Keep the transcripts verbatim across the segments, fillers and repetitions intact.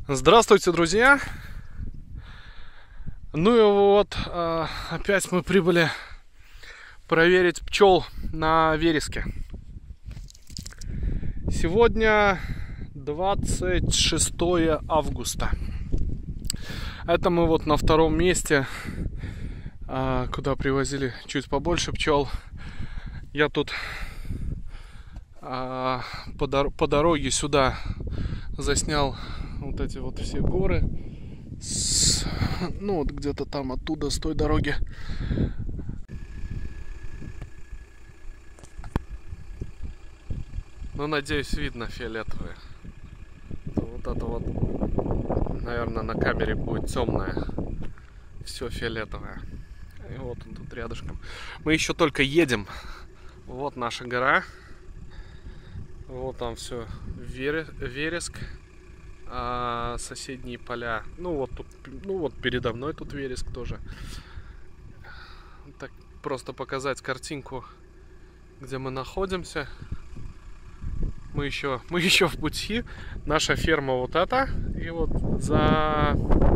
Здравствуйте, друзья! Ну и вот, опять мы прибыли проверить пчел на вереске. Сегодня двадцать шестое августа. Это мы вот на втором месте, куда привозили чуть побольше пчел. Я тут по, дор- по дороге сюда заснял вот эти вот все горы. С, ну вот где-то там оттуда, с той дороги. Ну, надеюсь, видно фиолетовые. Вот это вот, наверное, на камере будет темное. Все фиолетовое. И вот он тут рядышком. Мы еще только едем. Вот наша гора. Вот там все вереск. А соседние поля. Ну вот тут, ну вот передо мной тут вереск тоже. Так просто показать картинку, где мы находимся. Мы еще, мы еще в пути. Наша ферма вот эта. И вот за...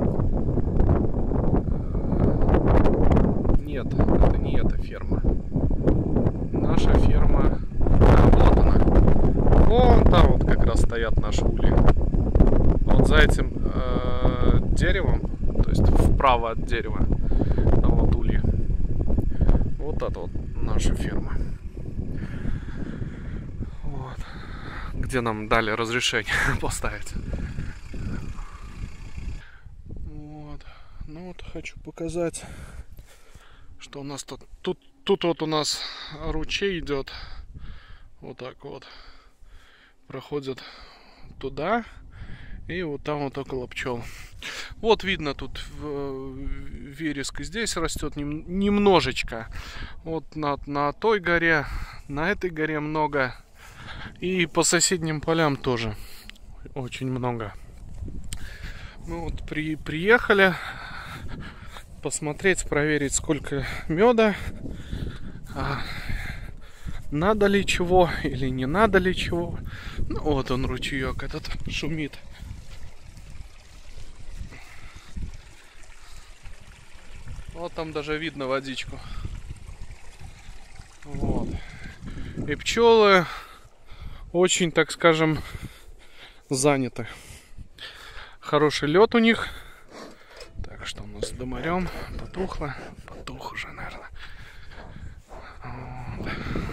Нет, это не эта ферма. Наша ферма... А, вот она. Вон там вот как раз стоят наши ульи. Вот за этим э, деревом, то есть вправо от дерева, там вот ульи. Вот это вот наша ферма. Вот. Где нам дали разрешение поставить. Вот. Ну вот хочу показать, что у нас тут. Тут, тут вот у нас ручей идет. Вот так вот. Проходит туда. И вот там вот около пчел. Вот видно тут вереск здесь растет нем, немножечко. Вот на, на той горе, на этой горе много. И по соседним полям тоже очень много. Мы вот при, приехали посмотреть, проверить, сколько меда. А, надо ли чего или не надо ли чего. Ну вот он, ручеек этот шумит. Вот там даже видно водичку. Вот. И пчелы очень, так скажем, заняты. Хороший лед у них. Так, что у нас с дымарем? Потухло. Потух уже, наверное. Вот.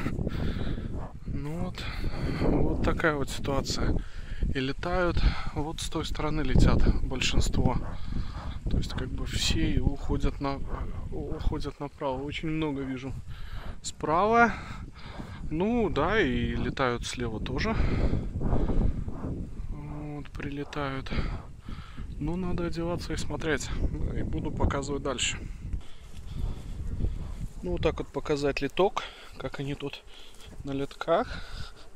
Ну вот. Вот такая вот ситуация. И летают. Вот с той стороны летят большинство. То есть как бы все уходят на уходят направо. Очень много вижу справа. Ну да, и летают слева тоже. Вот, прилетают. Ну, надо одеваться и смотреть. И буду показывать дальше. Ну, вот так вот показать леток. Как они тут на летках.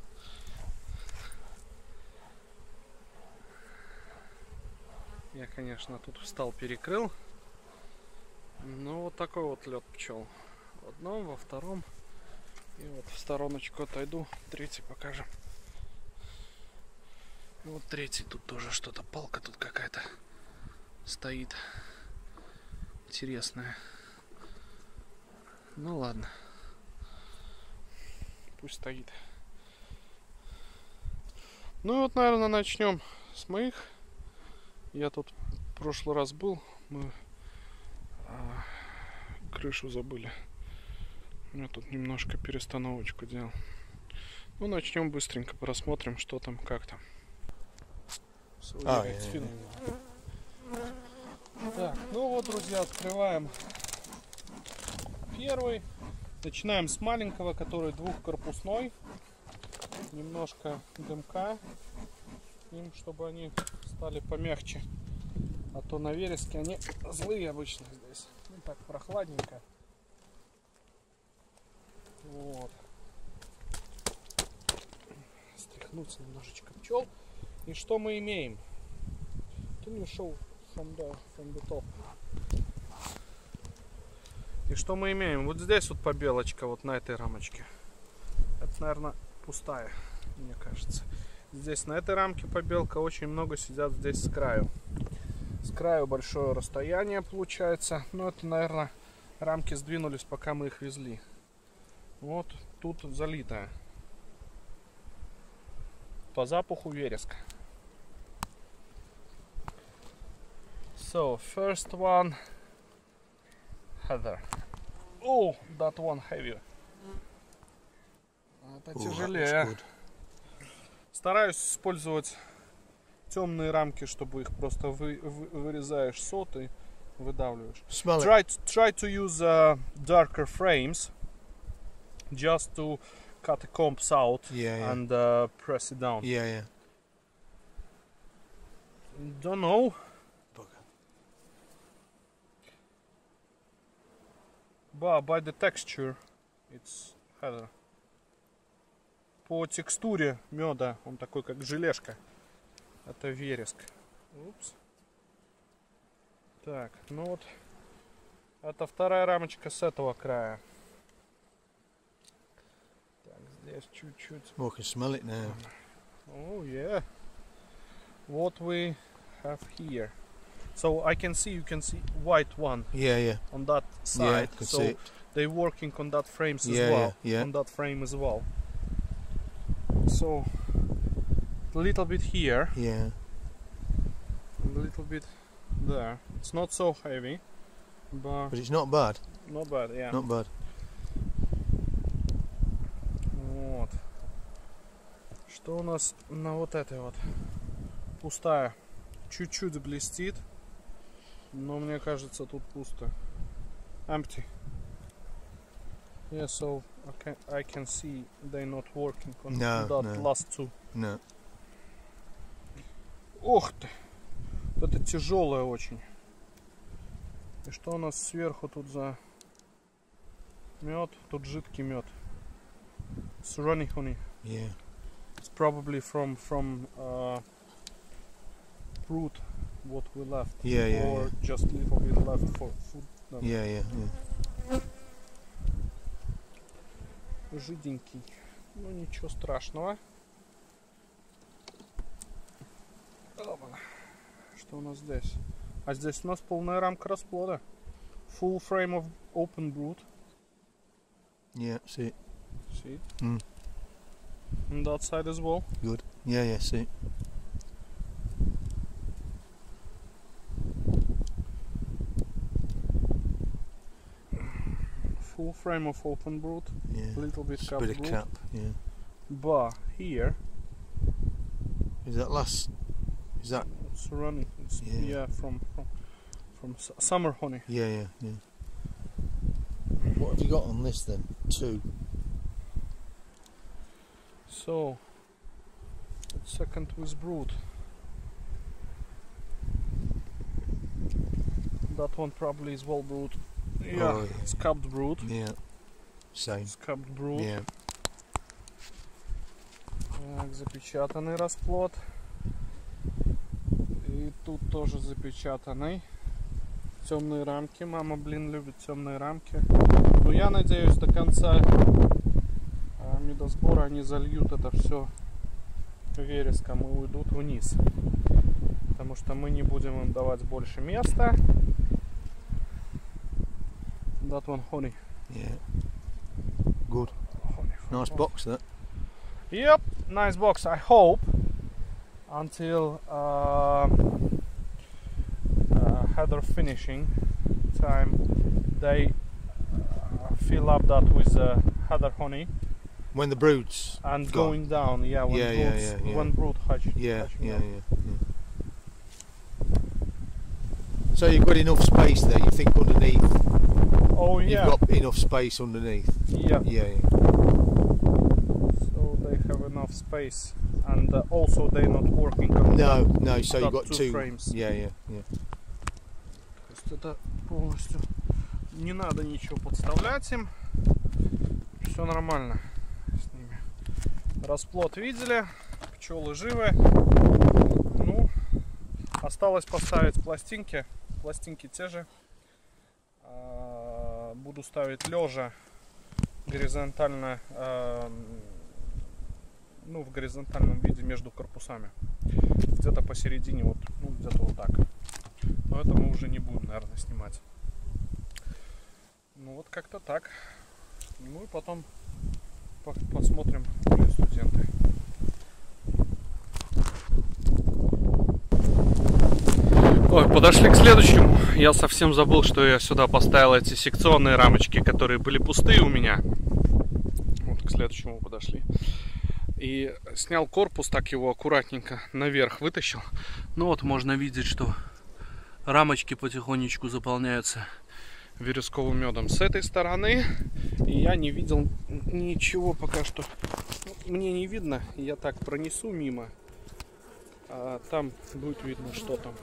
Я, конечно, тут встал, перекрыл. Ну, вот такой вот лед пчел. В одном, во втором. И вот в стороночку отойду. Третий покажем. И вот третий. Тут тоже что-то. Палка тут какая-то стоит. Интересная. Ну, ладно. Пусть стоит. Ну, и вот, наверное, начнем с моих. Я тут в прошлый раз был, мы а, крышу забыли. Я тут немножко перестановочку делал. Ну, начнем быстренько, просмотрим, что там, как там. А, так, ну вот, друзья, открываем первый. Начинаем с маленького, который двухкорпусной. Немножко дымка им, чтобы они стали помягче. А то на вереске они злые обычно здесь. Ну так, прохладненько. Вот. Стряхнуться немножечко пчел. И что мы имеем? Can you show from the, from the top? И что мы имеем? Вот здесь вот побелочка, вот на этой рамочке. Это, наверное, пустая, мне кажется. здесь на этой рамке побелка, очень много сидят здесь с краю. С краю большое расстояние получается, но это, наверное, рамки сдвинулись, пока мы их везли. Вот тут залитая. По запаху вереск. So, first one, heather. Oh, that one heavier. Это тяжелее. Стараюсь использовать темные рамки, чтобы их просто вы, вы, вырезаешь соты, выдавливаешь. Try, try to use uh, darker frames, just to cut the comps out yeah, yeah. and uh, press it down. Yeah, yeah. Don't know. But by the texture, it's heather. По текстуре меда, он такой как желешка. Это вереск. Упс. Так, ну вот. Это вторая рамочка с этого края. Так, здесь чуть-чуть. Oh, I can smell it now. Oh yeah. What we have here. So I can see, you can see white one. Yeah, yeah. On that side. Yeah, I can so see it. they're working on that frames as Yeah, well. yeah, yeah. On that frame as well. So a little bit here. Yeah. A little bit there. It's not so heavy, but, But it's not bad. not bad, yeah. Not bad. Вот. Что у нас на вот этой вот? Пустая. Чуть-чуть блестит, но мне кажется, тут пусто. Empty. Yeah, so I can, I can see they're not working on No, that no. last two. No. Ох ты! Вот это тяжелое очень. И что у нас сверху тут за мед? Тут жидкий мед. It's runny honey. Yeah. It's probably from from uh, fruit what we left. Yeah, yeah, or yeah. just a little bit left for food. No. Yeah, yeah, yeah. Жиденький. Ну ничего страшного. Опа. Что у нас здесь? А здесь у нас полная рамка расплода. Full frame of open brood. Yeah, see it. See it? Mm. On that side as well. Good. Yeah, yeah, see it. Full frame of open brood. Yeah. A little bit Just a cap bit of brood. cap, yeah. But here Is that last? Is that? it's running. It's, Yeah. yeah, from from from s- summer honey. Yeah, yeah, yeah. What have you got on this then? Two. So it's second with brood. That one probably is well brewed. Yeah, Oh, yeah. it's capped brood. Yeah. Same. It's capped brood. Yeah. Так, запечатанный расплод. И тут тоже запечатанный. Темные рамки. Мама, блин, любит темные рамки. Но я надеюсь, до конца а, медосбора они зальют это все вереском и уйдут вниз. Потому что мы не будем им давать больше места. That one honey. Yeah. Good. Honey. Nice box that. Yep, nice box. I hope until uh, uh, heather finishing time they uh, fill up that with uh, heather honey When the brood's and gone. going down. Yeah, when Yeah, yeah, broods, yeah, yeah. when brood hatch. Yeah, hatching yeah, out. yeah, yeah. So you've got enough space there, you think, underneath? Oh yeah. You've got enough space underneath? Yeah. Yeah, yeah. So they have enough space, and uh, also they're not working on No, that, no, so you've that got two, two. frames. Yeah, yeah, yeah. То есть это полностью не надо ничего подставлять им. Все нормально с ними. Расплод видели, пчелы живы. Ну, осталось поставить пластинки. Пластинки те же. Буду ставить лежа горизонтально ну, в горизонтальном виде между корпусами. Где-то посередине, вот, ну, где-то вот так. Но это мы уже не будем, наверное, снимать. Ну, вот как-то так. Ну, и потом по посмотрим, где студенты. Ой, подошли к следующему. Я совсем забыл, что я сюда поставил эти секционные рамочки, которые были пустые у меня. Вот к следующему подошли. И снял корпус, так его аккуратненько наверх вытащил. Ну вот можно видеть, что рамочки потихонечку заполняются вересковым медом с этой стороны. И я не видел ничего пока что. Мне не видно. Я так пронесу мимо. А там будет видно, что там.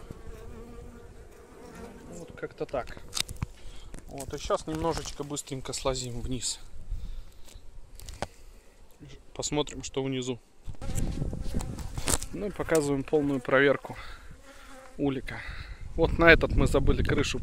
Вот как-то так. Вот, и сейчас немножечко быстренько слазим вниз. Посмотрим, что внизу. Ну и показываем полную проверку улика. Вот на этот мы забыли крышу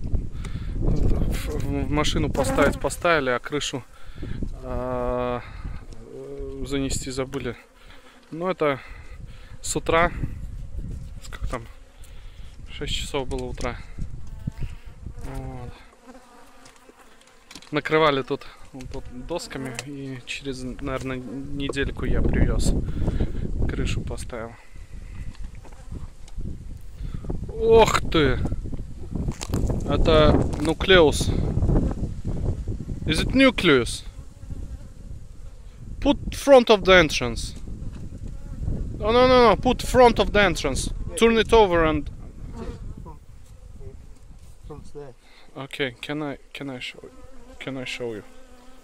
в машину поставить, поставили, а крышу э, занести забыли. Но это с утра, сколько там, шесть часов было утра. Вот. Накрывали тут, тут досками, и через, наверное, недельку я привез, крышу поставил. Ох ты! Это нуклеус. Is it nucleus? Put front of the entrance. No, no, no, no. Put front of the entrance. Turn it over and. Front's there. Okay. Can I? Can I show? Can I show you?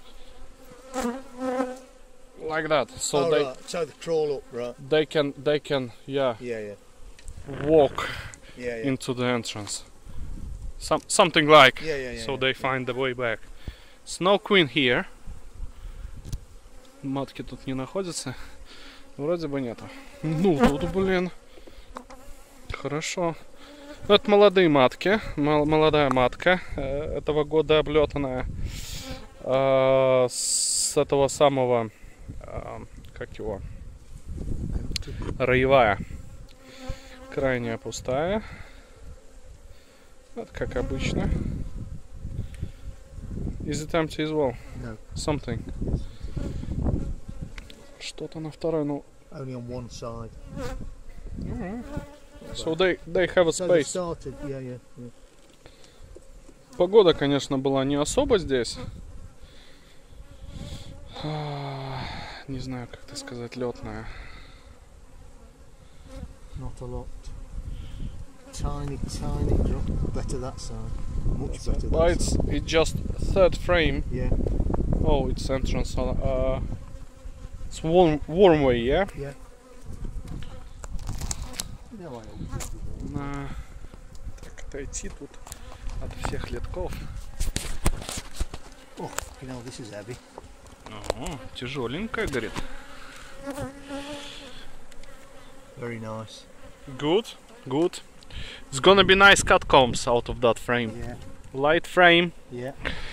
Like that. So Oh, they. right. So they crawl up, right? They can. They can. Yeah. Yeah, yeah. Walk Yeah, yeah. into the entrance. Some something like. Yeah, yeah, yeah. So yeah. they find the way back. Snow Queen here. Матки тут не находятся. Вроде бы нету. Ну тут, блин. Хорошо. Ну, это молодые матки. Мол молодая матка. Э этого года облетанная. Э с этого самого... Э как его? Роевая. Крайняя пустая. Вот как обычно. Is it empty as well? No. Something. Что-то на второй, ну... Only on one side. Mm-hmm. So they, they have a So they space. started, yeah, yeah, yeah. Погода, конечно, была не особо здесь. Не знаю, как это сказать, летная. Not a lot. Tiny, tiny drop. Better that side. Much better But that it's, side. it's just third frame. Yeah, Oh, it's entrance. Uh, it's warm, warm way, yeah? yeah. No, I always do. На... Так, отойти тут от всех летков. Oh, you know, this is heavy. Ага, тяжеленькая, говорит. Very nice. Good, good. It's gonna be nice cut combs out of that frame. Yeah, Light frame. yeah.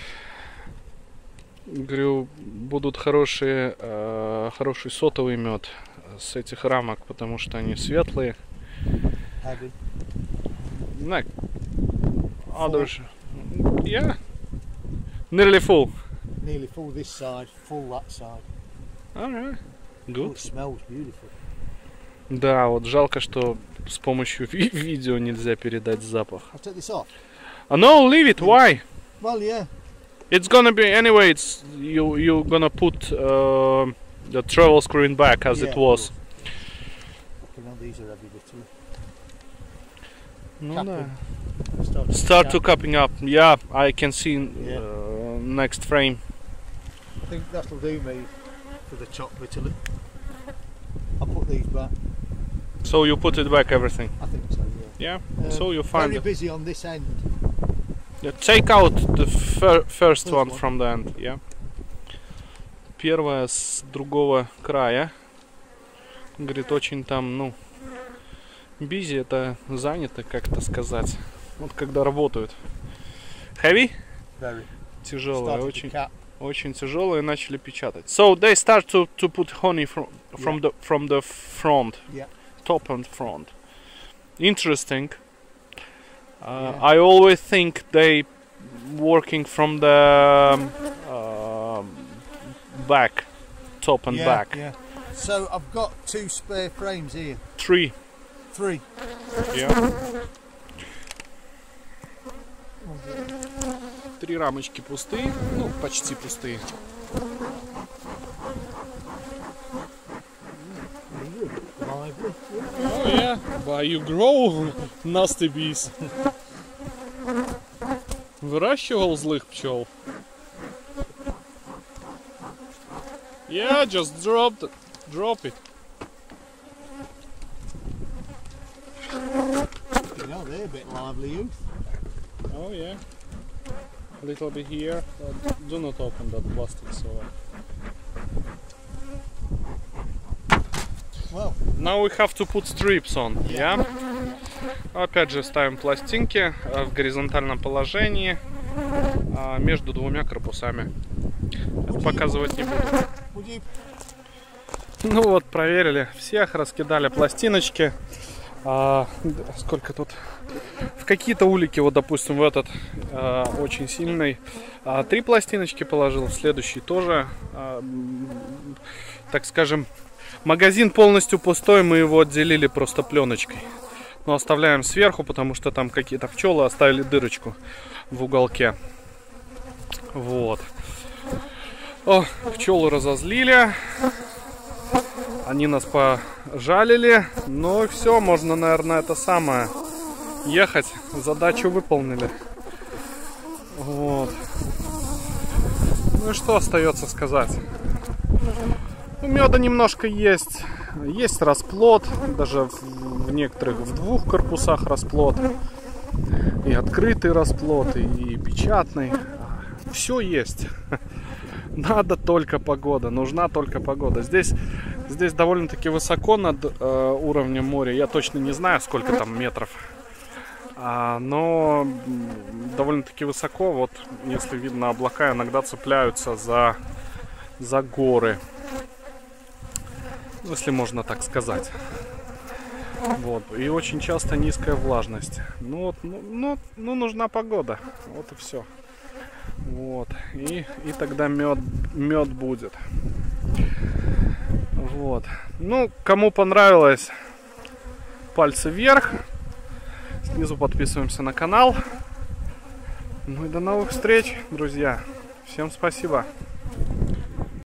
Говорю, будут хорошие, э, хороший сотовый мед с этих рамок, потому что они светлые. Heavy. Like others. Yeah. Nearly full. Nearly full this side, full that side. Alright. Oh, Good. it smells beautiful. Да, вот жалко, что с помощью ви видео нельзя передать запах. I'll take this off. Uh, no, leave it. Why? Well, yeah. It's gonna be anyway. It's you. You're gonna put uh, the travel screen back as Yeah, it was. You know, these are heavy bitterly. Ну Capping. да. Start, to Start to cap. cupping up. Yeah, I can see Yeah. uh, next frame. I think that'll do me for the chop bitterly. I'll put these back. So you put it back, everything. I think so, yeah. Yeah. Um, So you find very it. busy on this end. Yeah, take out the fir first First one one. from the end. Yeah. Первая с другого края. Говорит, очень там, ну, busy, это занято, как это сказать. Вот когда работают. Heavy? Very. Тяжелая, Started to очень. cap. Очень тяжелые, начали печатать. So they start to to put honey from from Yeah. the from the front, Yeah. top and front. Interesting. Uh, Yeah. I always think they working from the um, back, top and yeah, back. Yeah. So I've got two spare frames here. Three. Three. Yeah. Три рамочки пустые, ну почти пустые. Lively. Oh yeah, but you grow nasty bees. Выращивал злых пчел. Yeah, just drop it. Drop it. You know, they're a bit lively, youth. Oh yeah. A little bit here. But do not open that plastic so. Well, Now we have to put strips on. Yeah. Опять же ставим пластинки э, в горизонтальном положении э, между двумя корпусами. Это показывать не буду. would you? Ну вот, проверили всех, раскидали пластиночки. А, сколько тут? В какие-то улики, вот допустим, в этот а, очень сильный, а, три пластиночки положил, в следующий тоже, а, так скажем, магазин полностью пустой, мы его отделили просто пленочкой. Но оставляем сверху, потому что там какие-то пчелы оставили дырочку в уголке. Вот. О, пчелы разозлили. Они нас пожалили. Ну и все, можно, наверное, это самое ехать. Задачу выполнили. Вот. Ну и что остается сказать? Ну, меда немножко есть. Есть расплод. Даже в, в некоторых, в двух корпусах расплод. И открытый расплод, и печатный. Все есть. Надо только погода. Нужна только погода. Здесь, здесь довольно-таки высоко над э, уровнем моря. Я точно не знаю, сколько там метров. А, но довольно-таки высоко. Вот, если видно, облака иногда цепляются за, за горы. Если можно так сказать. Вот. И очень часто низкая влажность. Ну, вот, ну, ну, ну нужна погода. Вот и все. Вот. И, и тогда мед, мед будет. Вот. Ну, кому понравилось, пальцы вверх. Снизу подписываемся на канал. Ну и до новых встреч, друзья. Всем спасибо.